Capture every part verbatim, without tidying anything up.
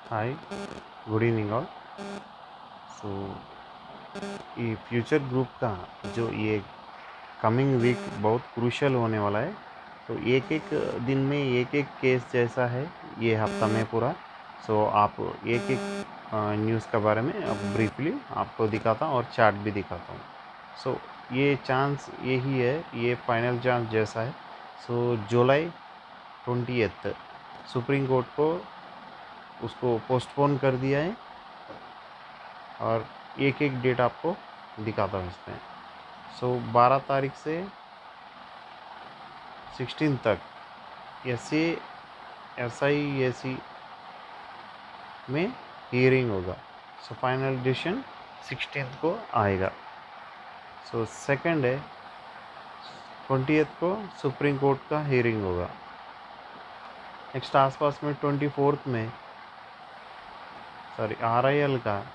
हाय, good evening all. So ये Future group का जो ये कमिंग वीक बहुत क्रूशल होने वाला है। तो एक एक दिन में एक एक केस जैसा है ये हफ्ता में पूरा। सो आप एक एक न्यूज़ के बारे में अब ब्रीफली आपको दिखाता हूँ और चार्ट भी दिखाता हूँ। सो ये चांस यही है, ये फाइनल चांस जैसा है। So July twentieth Supreme Court को उसको पोस्टपोन कर दिया है और एक एक डेट आपको दिखाता हूँ इसमें। सो बारह तारीख से सिक्सटीन तक एस एस आई ए सी में हियरिंग होगा। सो फाइनल डिसीजन सिक्सटीन को आएगा। सो सेकंड है ट्वेंटियथ को सुप्रीम कोर्ट का हियरिंग होगा। नेक्स्ट आसपास में ट्वेंटी फोर्थ में सॉरी आर आई एल का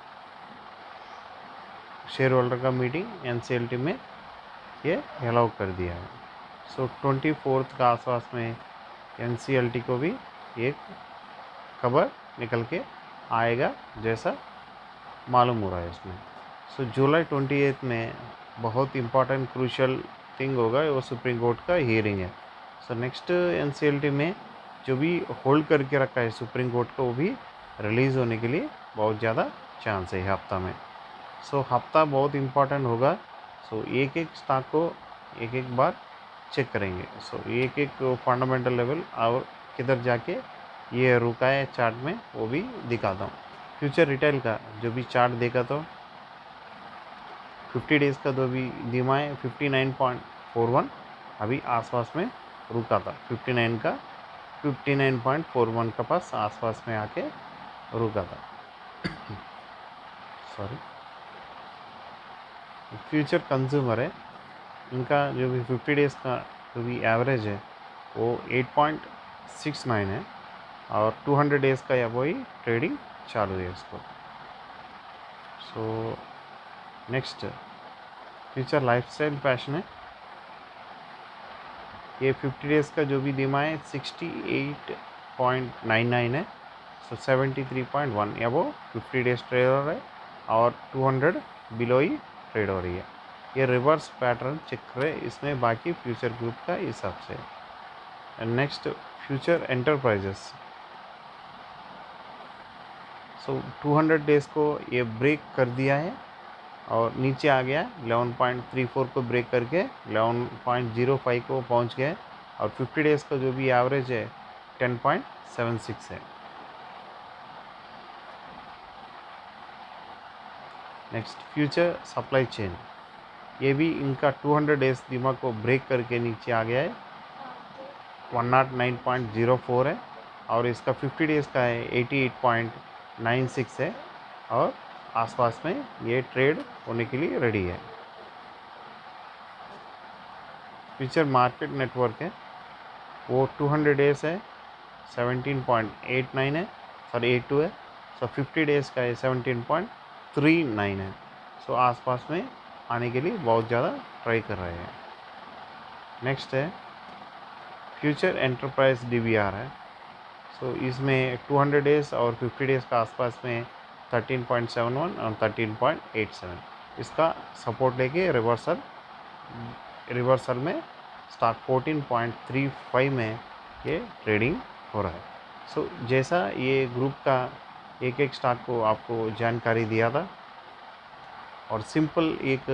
शेयर होल्डर का meeting N C L T में ये अलाउ कर दिया है। सो ट्वेंटी फोर्थ का आसपास में एन सी एल टी को भी एक खबर निकल के आएगा जैसा मालूम हो रहा है इसमें। सो जुलाई ट्वेंटी एथ में बहुत इम्पॉर्टेंट क्रूशल थिंग होगा, वो सुप्रीम कोर्ट का हियरिंग है। So next N C L T में जो भी होल्ड करके रखा है सुप्रीम कोर्ट का वो भी रिलीज़ होने के लिए बहुत ज़्यादा चांस है हफ्ता में। सो हफ्ता बहुत इम्पॉर्टेंट होगा। सो एक एक स्टॉक को एक एक बार चेक करेंगे। सो एक एक फंडामेंटल लेवल और किधर जाके ये रुका है चार्ट में वो भी दिखाता हूँ। फ्यूचर रिटेल का जो भी चार्ट देखा तो फिफ्टी डेज़ का जो भी धीमा है fifty nine point four one अभी आसपास में रुका था। फिफ्टी नाइन का fifty nine point four one का पास आसपास में आके रुका था। सॉरी, फ्यूचर कंज्यूमर है, इनका जो भी फिफ्टी डेज़ का जो भी एवरेज है वो एट पॉइंट सिक्स नाइन है और टू हंड्रेड डेज़ का या वही ट्रेडिंग चालू है इसको। So next Future Lifestyle Fashion है, ये फिफ्टी डेज़ का जो भी धीमा है sixty eight point nine nine है। So seventy three point one या वो फिफ्टी डेज ट्रेड हो रहा है और टू हंड्रेड बिलो ही ट्रेड हो रही है। ये रिवर्स पैटर्न चेक करें इसमें बाकी फ्यूचर ग्रुप का हिसाब से। Next Future Enterprises, so two hundred days को ये ब्रेक कर दिया है और नीचे आ गया इलेवन पॉइंट थ्री फोर को ब्रेक करके इलेवन पॉइंट ज़ीरो फाइव को पहुंच गया और फिफ्टी डेज़ का जो भी एवरेज है टेन पॉइंट सेवन सिक्स है। नेक्स्ट फ्यूचर सप्लाई चेन, ये भी इनका टू हंड्रेड डेज़ दिमाग को ब्रेक करके नीचे आ गया है one O nine point zero four है और इसका फिफ्टी डेज़ का है eighty eight point nine six है और आसपास में ये ट्रेड होने के लिए रेडी है। फ्यूचर मार्केट नेटवर्क है वो टू हंड्रेड डेज़ है सेवनटीन पॉइंट एट नाइन है सॉरी एट टू है। सो फिफ्टी डेज़ का है सेवनटीन पॉइंट थ्री नाइन है। सो आसपास में आने के लिए बहुत ज़्यादा ट्राई कर रहे हैं। नेक्स्ट है Future Enterprise D V R है। सो इसमें टू हंड्रेड डेज़ और फिफ्टी डेज़ का आसपास में थर्टीन पॉइंट सेवन वन और थर्टीन पॉइंट एट सेवन इसका सपोर्ट लेके रिवर्सल रिवर्सल में stock fourteen point three five में ये ट्रेडिंग हो रहा है। सो so, जैसा ये ग्रुप का एक एक स्टॉक को आपको जानकारी दिया था और सिंपल एक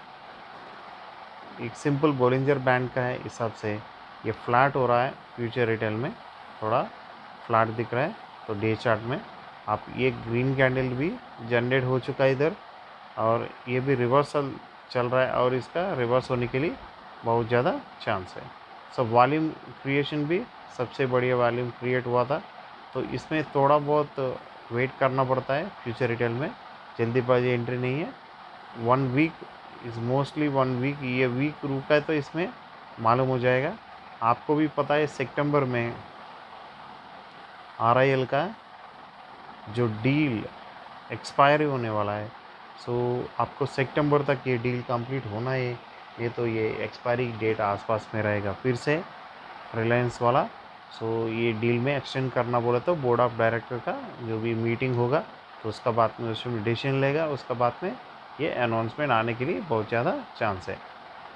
एक सिंपल बोलिंजर बैंड का है हिसाब से ये फ्लैट हो रहा है। फ्यूचर रिटेल में थोड़ा फ्लैट दिख रहा है। तो डे चार्ट में आप ये ग्रीन कैंडल भी जनरेट हो चुका है इधर और ये भी रिवर्सल चल रहा है और इसका रिवर्स होने के लिए बहुत ज़्यादा चांस है। सब वॉल्यूम क्रिएशन भी सबसे बढ़िया वॉल्यूम क्रिएट हुआ था। तो इसमें थोड़ा बहुत वेट करना पड़ता है फ्यूचर रिटेल में, जल्दीबाजी एंट्री नहीं है। One week is mostly one week, ये वीक रुका है तो इसमें मालूम हो जाएगा। आपको भी पता है सितंबर में आर आई एल का जो डील एक्सपायरी होने वाला है। सो आपको सितंबर तक ये डील कंप्लीट होना है, ये तो ये एक्सपायरी डेट आसपास में रहेगा। फिर से रिलायंस वाला सो ये डील में एक्सटेंड करना बोले तो बोर्ड ऑफ डायरेक्टर का जो भी मीटिंग होगा तो उसका बाद में उसमें डिसीजन लेगा, उसका बाद में ये अनाउंसमेंट आने के लिए बहुत ज़्यादा चांस है।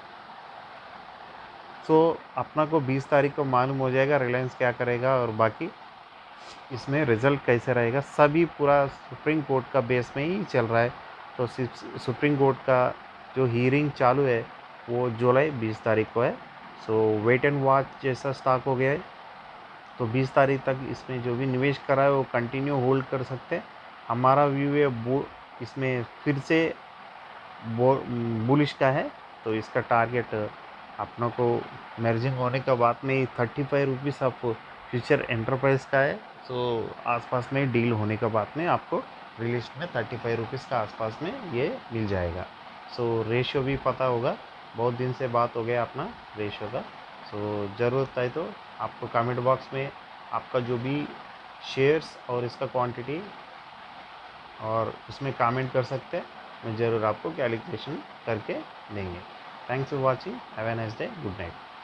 सो अपना को बीस तारीख को मालूम हो जाएगा रिलायंस क्या करेगा और बाकी इसमें रिज़ल्ट कैसे रहेगा। सभी पूरा सुप्रीम कोर्ट का बेस में ही चल रहा है। तो सुप्रीम कोर्ट का जो हियरिंग चालू है वो जुलाई बीस तारीख को है। सो वेट एंड वॉच जैसा स्टॉक हो गया है। तो बीस तारीख तक इसमें जो भी निवेश करा है वो कंटिन्यू होल्ड कर सकते हैं। हमारा व्यू है वो इसमें फिर से बुलिश का है। तो इसका टारगेट अपनों को मर्जिंग होने के बाद में thirty five rupees of Future Enterprise का है। सो आसपास में डील होने के बाद में आपको रिलीज में थर्टी फाइव रुपीज़ का आसपास में ये मिल जाएगा। सो रेशियो भी पता होगा, बहुत दिन से बात हो गया अपना रेशियो का। सो ज़रूरत है तो आपको कमेंट बॉक्स में आपका जो भी शेयर्स और इसका क्वांटिटी और उसमें कमेंट कर सकते हैं। मैं ज़रूर आपको कैलकुलेशन करके देंगे। Thanks for watching, have a nice day, good night.